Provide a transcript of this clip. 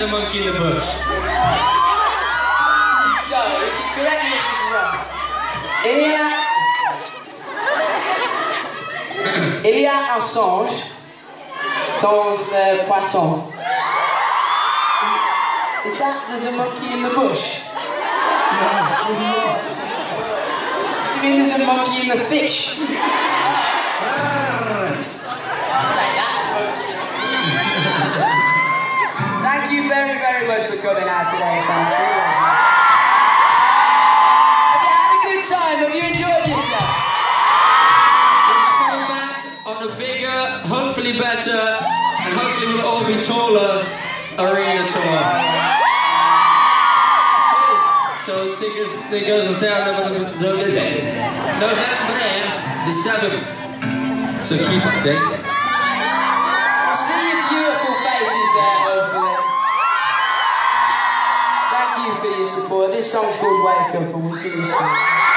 There's a monkey in the bush. So, you can correct me if this is wrong. Il y a un singe dans le poisson. Is that there's a monkey in the bush? No. Do you mean there's a monkey in the fish? Thank you very, very much for coming out today, fans. Have you had a good time? Have you enjoyed yourself? We're coming back on a bigger, hopefully better, and hopefully we'll all be taller arena tour. So tickets goes on sale November the 7th. So keep updated. We'll see your beautiful faces there, hopefully. Thank you for your support. This song's called Wake Up, and we'll see you soon.